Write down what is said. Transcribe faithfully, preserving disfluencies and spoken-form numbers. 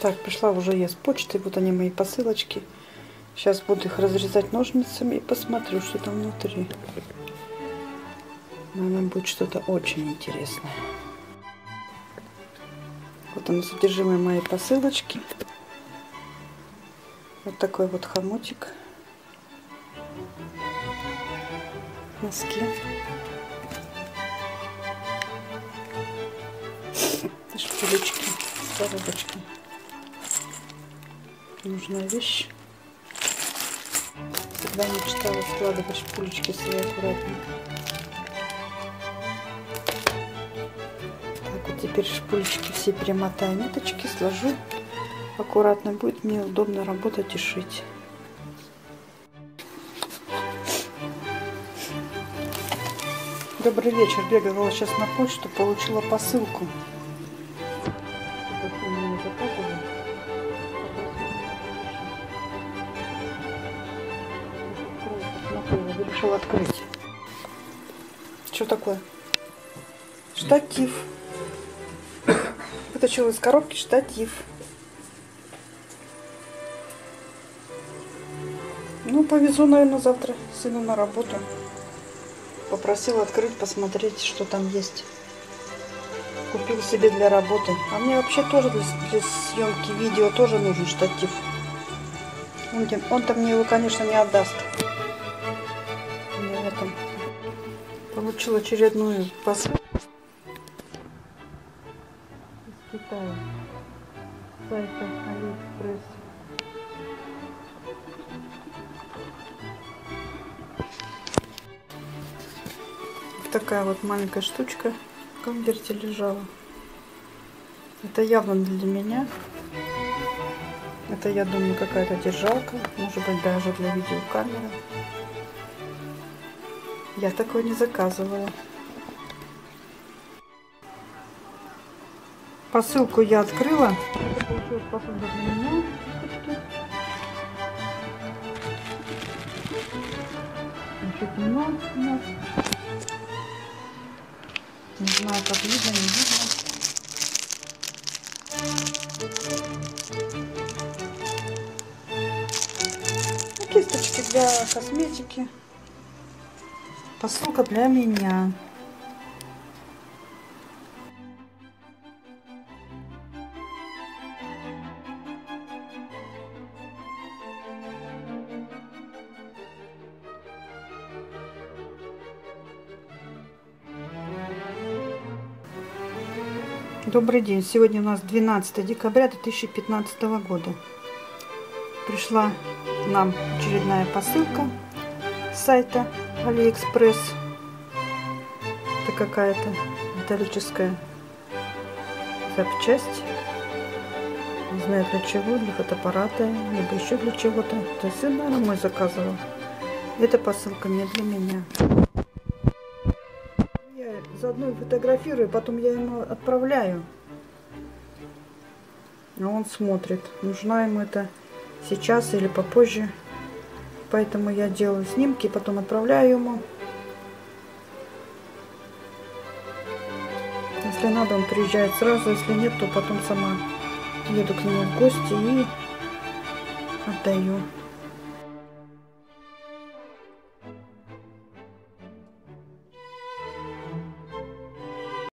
Так, пришла уже я с почты. Вот они, мои посылочки. Сейчас буду их разрезать ножницами и посмотрю, что там внутри. Наверное, будет что-то очень интересное. Вот оно, содержимое моей посылочки. Вот такой вот хомутик. Носки. Шпилечки, коробочки. Нужная вещь. Всегда мечтала складывать шпилечки свои аккуратно. Так, вот теперь шпилечки все перемотаю, ниточки сложу аккуратно. Будет мне удобно работать и шить. Добрый вечер. Бегала сейчас на почту, получила посылку. Решила открыть. Что такое? Штатив. Вытащила из коробки штатив. Ну, повезу, наверное, завтра сыну на работу. Попросила открыть, посмотреть, что там есть. Купил себе для работы. А мне вообще тоже для, для съемки видео тоже нужен штатив. Он-то он мне его, конечно, не отдаст. Не этом. Получила очередную посылку из Китая. С сайта Алиэкспресс. Такая вот маленькая штучка в конверте лежала. Это явно для меня. Это, я думаю, какая-то держалка. Может быть, даже для видеокамеры. Я такое не заказывала. Посылку я открыла. Это получилась посылка для меня. Значит, темно у нас. Не знаю, как видно, не видно. Ну, кисточки для косметики. Посылка для меня. Добрый день. Сегодня у нас двенадцатое декабря две тысячи пятнадцатого года. Пришла нам очередная посылка с сайта Алиэкспресс. Это какая-то металлическая запчасть. Не знаю для чего, для фотоаппарата, либо еще для чего-то. То есть, наверное, мой заказывал. Эта посылка не для меня. Заодно фотографирую, потом я ему отправляю. А он смотрит, нужна ему это сейчас или попозже. Поэтому я делаю снимки, потом отправляю ему. Если надо, он приезжает сразу. Если нет, то потом сама еду к нему в гости и отдаю.